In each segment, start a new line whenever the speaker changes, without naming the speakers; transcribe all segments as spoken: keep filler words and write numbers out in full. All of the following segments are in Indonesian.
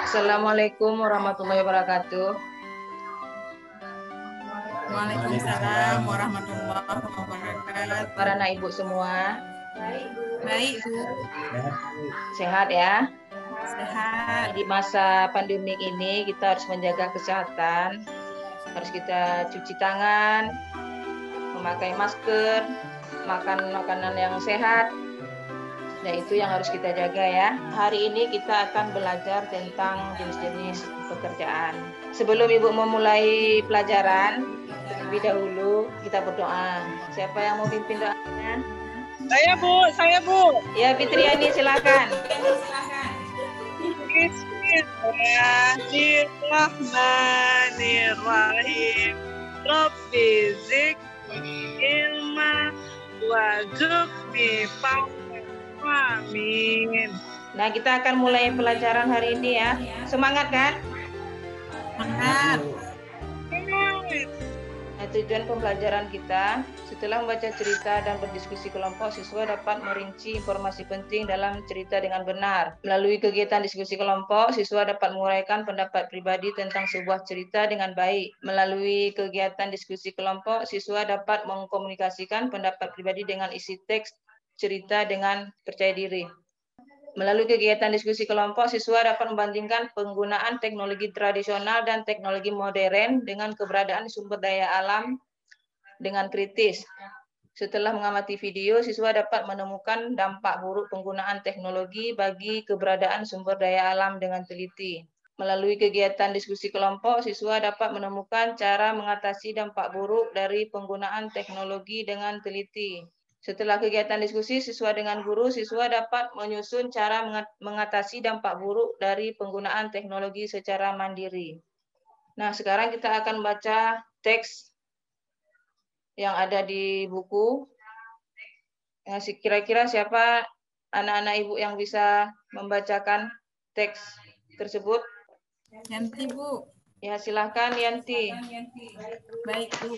Assalamualaikum warahmatullahi wabarakatuh.
Waalaikumsalam warahmatullahi wabarakatuh.
Para anak ibu semua.
Baik, Bu.
Sehat ya?
Sehat.
Di masa pandemik ini kita harus menjaga kesehatan. Harus kita cuci tangan, memakai masker, makan makanan yang sehat. Nah, itu yang harus kita jaga ya. Hari ini kita akan belajar tentang jenis-jenis pekerjaan. Sebelum Ibu memulai pelajaran, terlebih dahulu kita berdoa. Siapa yang mau pimpin doanya?
Saya Bu, saya Bu.
Ya, Fitriani silakan.
Bismillahirrahmanirrahim. Rabbi zidni ilma warzuqni fahma. Amin.
Nah, kita akan mulai pelajaran hari ini ya. Semangat kan?
Semangat.
Nah, tujuan pembelajaran kita, setelah membaca cerita dan berdiskusi kelompok, siswa dapat merinci informasi penting dalam cerita dengan benar. Melalui kegiatan diskusi kelompok, siswa dapat menguraikan pendapat pribadi tentang sebuah cerita dengan baik. Melalui kegiatan diskusi kelompok, siswa dapat mengkomunikasikan pendapat pribadi dengan isi teks cerita dengan percaya diri. Melalui kegiatan diskusi kelompok, siswa dapat membandingkan penggunaan teknologi tradisional dan teknologi modern dengan keberadaan sumber daya alam dengan kritis. Setelah mengamati video, siswa dapat menemukan dampak buruk penggunaan teknologi bagi keberadaan sumber daya alam dengan teliti. Melalui kegiatan diskusi kelompok, siswa dapat menemukan cara mengatasi dampak buruk dari penggunaan teknologi dengan teliti. Setelah kegiatan diskusi siswa dengan guru, siswa dapat menyusun cara mengatasi dampak buruk dari penggunaan teknologi secara mandiri. Nah, sekarang kita akan baca teks yang ada di buku. Kira-kira siapa anak-anak ibu yang bisa membacakan teks tersebut?
Yanti, Bu.
Ya, silakan Yanti.
Baik, Bu.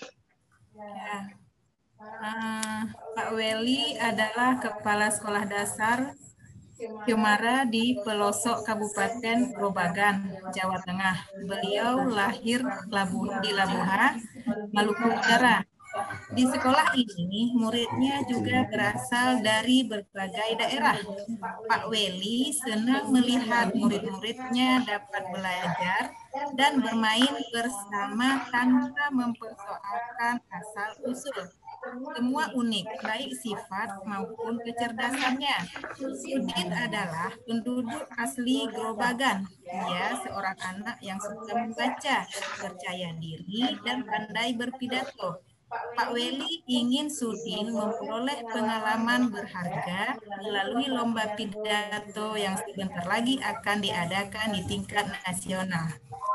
Ya. Uh, Pak Weli adalah Kepala Sekolah Dasar Kiumara di pelosok Kabupaten Grobogan, Jawa Tengah. Beliau lahir Labu, di Labuha, Maluku Utara. Di sekolah ini, muridnya juga berasal dari berbagai daerah. Pak Weli senang melihat murid-muridnya dapat belajar dan bermain bersama tanpa mempersoalkan asal-usul. Semua unik, baik sifat maupun kecerdasannya. Sudin adalah penduduk asli Grobogan. Ia seorang anak yang suka membaca, percaya diri, dan pandai berpidato. Pak Weli ingin Sudin memperoleh pengalaman berharga melalui lomba pidato yang sebentar lagi akan diadakan di tingkat nasional.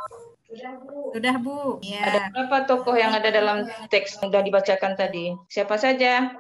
Sudah, Bu. Ya.
Ada berapa tokoh yang ada dalam teks yang sudah dibacakan tadi? Siapa saja?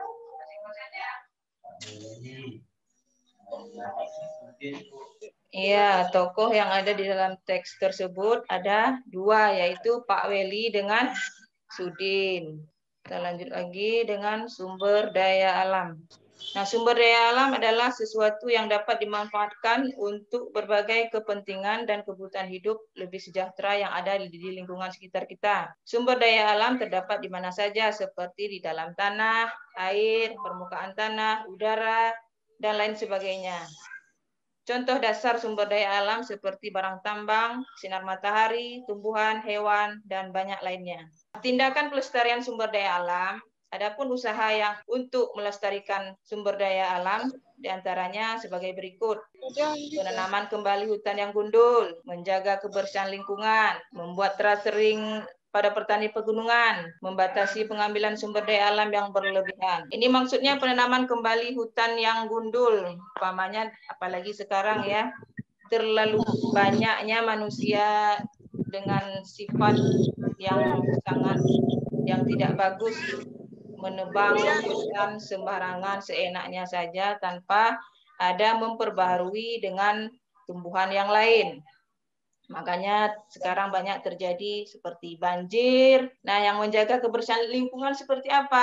Iya, tokoh yang ada di dalam teks tersebut ada dua, yaitu Pak Weli dengan Sudin. Kita lanjut lagi dengan sumber daya alam. Nah, sumber daya alam adalah sesuatu yang dapat dimanfaatkan untuk berbagai kepentingan dan kebutuhan hidup lebih sejahtera yang ada di lingkungan sekitar kita. Sumber daya alam terdapat di mana saja, seperti di dalam tanah, air, permukaan tanah, udara, dan lain sebagainya. Contoh dasar sumber daya alam seperti barang tambang, sinar matahari, tumbuhan, hewan, dan banyak lainnya. Tindakan pelestarian sumber daya alam, adapun usaha yang untuk melestarikan sumber daya alam, diantaranya sebagai berikut. Penanaman kembali hutan yang gundul, menjaga kebersihan lingkungan, membuat terasering pada petani pegunungan, membatasi pengambilan sumber daya alam yang berlebihan. Ini maksudnya penanaman kembali hutan yang gundul, umpamanya apalagi sekarang ya, terlalu banyaknya manusia dengan sifat yang sangat yang tidak bagus, menebang hutan sembarangan seenaknya saja tanpa ada memperbaharui dengan tumbuhan yang lain. Makanya sekarang banyak terjadi seperti banjir. Nah, yang menjaga kebersihan lingkungan seperti apa?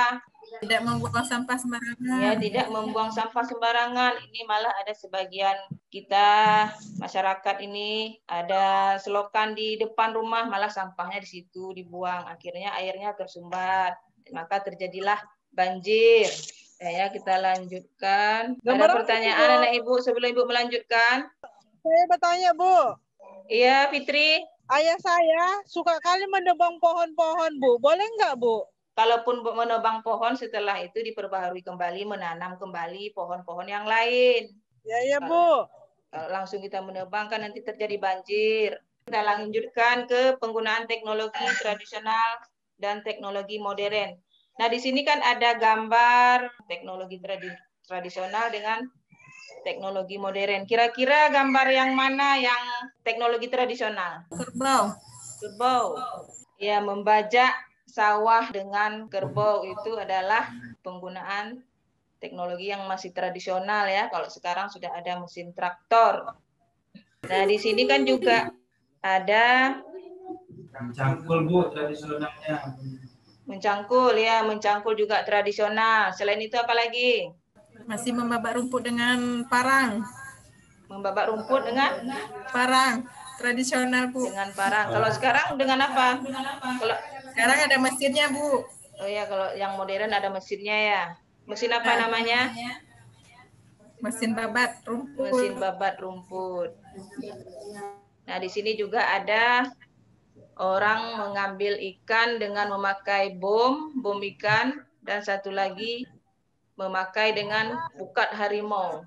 Tidak membuang sampah sembarangan.
Ya, tidak membuang sampah sembarangan. Ini malah ada sebagian kita masyarakat ini ada selokan di depan rumah, malah sampahnya di situ dibuang. Akhirnya airnya tersumbat. Maka terjadilah banjir. Ya, kita lanjutkan. Ada
Gambar apa,
pertanyaan
Bu?
anak Ibu sebelum Ibu melanjutkan?
Saya bertanya, Bu.
Iya, Fitri.
Ayah saya suka kali menebang pohon-pohon, Bu. Boleh nggak, Bu?
Kalaupun menebang pohon, setelah itu diperbaharui kembali, menanam kembali pohon-pohon yang lain.
Ya, ya, Bu.
Kalau langsung kita menebang kan nanti terjadi banjir. Kita lanjutkan ke penggunaan teknologi tradisional dan teknologi modern. Nah, di sini kan ada gambar teknologi tradi tradisional dengan teknologi modern. Kira-kira gambar yang mana yang teknologi tradisional?
Kerbau.
Kerbau. Ya, membajak sawah dengan kerbau itu adalah penggunaan teknologi yang masih tradisional ya. Kalau sekarang sudah ada mesin traktor. Nah, di sini kan juga ada
mencangkul, Bu, tradisionalnya.
Mencangkul ya, mencangkul juga tradisional. Selain itu apa lagi?
Masih membabak rumput dengan parang.
Membabak rumput dengan
Parang tradisional, Bu.
Dengan parang. Kalau sekarang dengan apa? Kalau
sekarang ada mesinnya, Bu.
Oh ya, kalau yang modern ada mesinnya ya. Mesin apa
nah,
namanya?
Mesin babat rumput.
Mesin babat rumput. Nah, di sini juga ada orang mengambil ikan dengan memakai bom, bom ikan, dan satu lagi memakai dengan pukat harimau.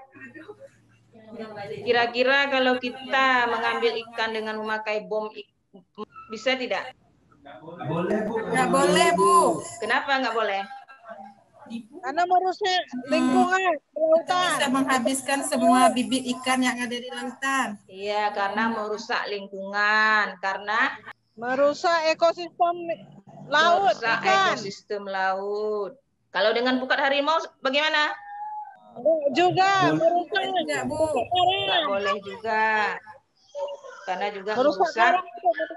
Kira-kira kalau kita mengambil ikan dengan memakai bom, bisa tidak?
Nggak boleh, Bu.
Nggak boleh, Bu.
Kenapa nggak boleh?
Karena merusak lingkungan lautan.
Bisa menghabiskan semua bibit ikan yang ada di lautan.
Iya, karena merusak lingkungan. Karena
merusak ekosistem laut,
merusak
ikan.
ekosistem laut. Kalau dengan pukat harimau bagaimana?
Juga merusak.
Enggak, Bu.
Nggak boleh juga. Karena juga
Merusak
merusak
karang.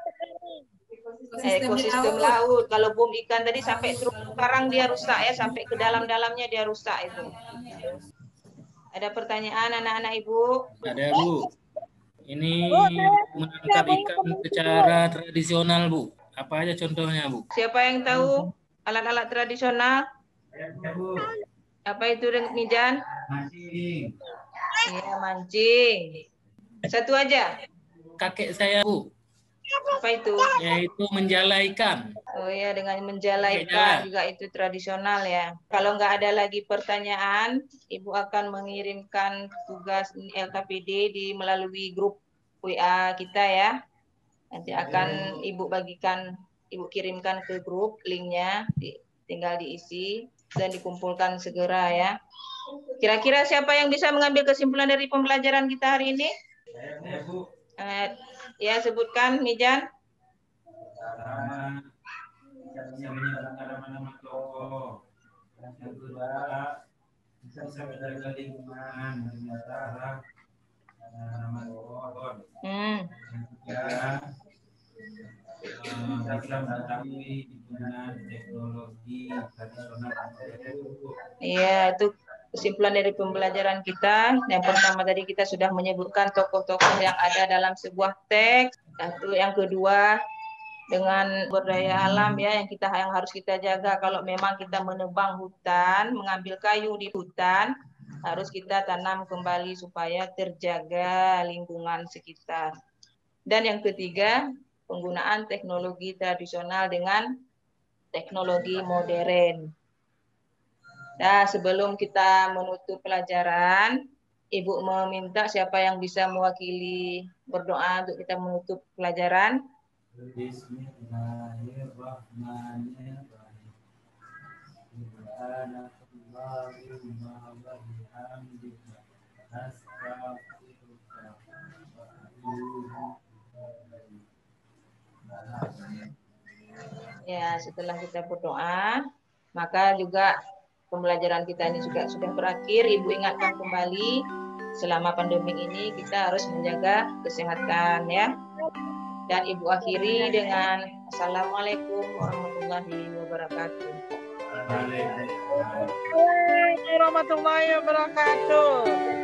ekosistem laut. Kalau bom ikan tadi sampai terumbu karang dia rusak ya, sampai ke dalam-dalamnya dia rusak itu. Ada pertanyaan anak-anak Ibu?
Ada, Bu. Ini menangkap ikan secara tradisional, Bu. Apa aja contohnya, Bu?
Siapa yang tahu alat-alat tradisional? Apa itu, Mijan?
Mancing.
Iya, mancing. Satu aja.
Kakek saya, Bu,
Apa itu?
yaitu menjala ikan.
Oh ya, dengan menjala
Oke,
ikan
jalan.
juga itu tradisional ya. Kalau nggak ada lagi pertanyaan, Ibu akan mengirimkan tugas L K P D di melalui grup W A kita ya. Nanti akan Ibu bagikan, Ibu kirimkan ke grup linknya, di, tinggal diisi dan dikumpulkan segera ya. Kira-kira siapa yang bisa mengambil kesimpulan dari pembelajaran kita hari ini?
Ya, Bu.
Eh, ya, sebutkan, Mijan.
Pertama, bisa menyebutkan nama-nama tokoh. Yang kedua, bisa menjaga lingkungan dengan cara nama pohon.
Hmm.
Yang ketiga, eh, bisa mengetahui penggunaan teknologi tradisional.
Iya, itu kesimpulan dari pembelajaran kita. Yang pertama tadi kita sudah menyebutkan tokoh-tokoh yang ada dalam sebuah teks. Satu, yang kedua dengan berdaya alam ya yang kita yang harus kita jaga. Kalau memang kita menebang hutan, mengambil kayu di hutan, harus kita tanam kembali supaya terjaga lingkungan sekitar. Dan yang ketiga, penggunaan teknologi tradisional dengan teknologi modern. Nah, sebelum kita menutup pelajaran, Ibu meminta siapa yang bisa mewakili berdoa untuk kita menutup pelajaran.
Bismillahirrahmanirrahim.
Ya, setelah kita berdoa, maka juga pembelajaran kita ini juga sudah berakhir. Ibu ingatkan kembali, selama pandemi ini kita harus menjaga kesehatan ya. Dan Ibu akhiri dengan Assalamualaikum warahmatullahi wabarakatuh.
Waalaikumsalam.
Assalamualaikum warahmatullahi wabarakatuh.